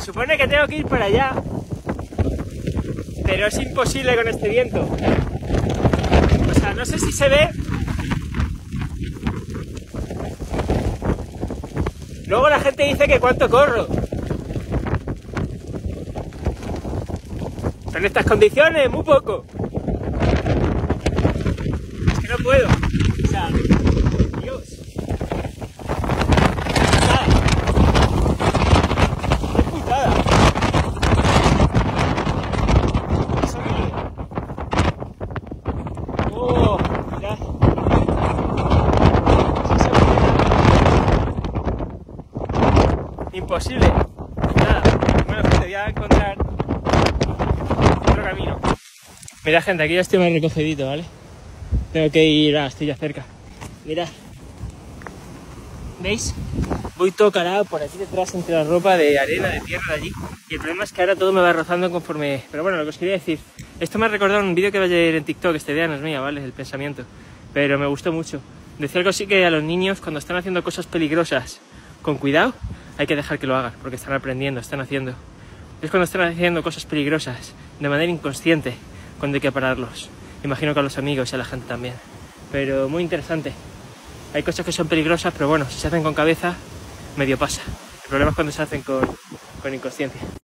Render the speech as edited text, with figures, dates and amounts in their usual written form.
supone que tengo que ir para allá, pero es imposible con este viento. O sea, no sé si se ve. Luego la gente dice que cuánto corro. Pero en estas condiciones, muy poco. Es que no puedo. O sea, Dios. Nada. ¡Qué putada! Eso mío. ¡Oh! Mirad. Imposible. Nada. Bueno, gente, voy a encontrar otro camino. Mira, gente, aquí ya estoy más recogidito, ¿vale? Tengo que ir a Astilla cerca. Mirad. ¿Veis? Voy todo calado por aquí detrás entre la ropa de arena, de tierra de allí. Y el problema es que ahora todo me va rozando conforme... Pero bueno, lo que os quería decir... Esto me ha recordado un vídeo que va a ir en TikTok. Esta idea no es mía, ¿vale? El pensamiento. Pero me gustó mucho. Decía algo así que a los niños, cuando están haciendo cosas peligrosas con cuidado, hay que dejar que lo hagan. Porque están aprendiendo, están haciendo. Es cuando están haciendo cosas peligrosas de manera inconsciente cuando hay que pararlos. Imagino que a los amigos y a la gente también. Pero muy interesante. Hay cosas que son peligrosas, pero bueno, si se hacen con cabeza, medio pasa. El problema es cuando se hacen con inconsciencia.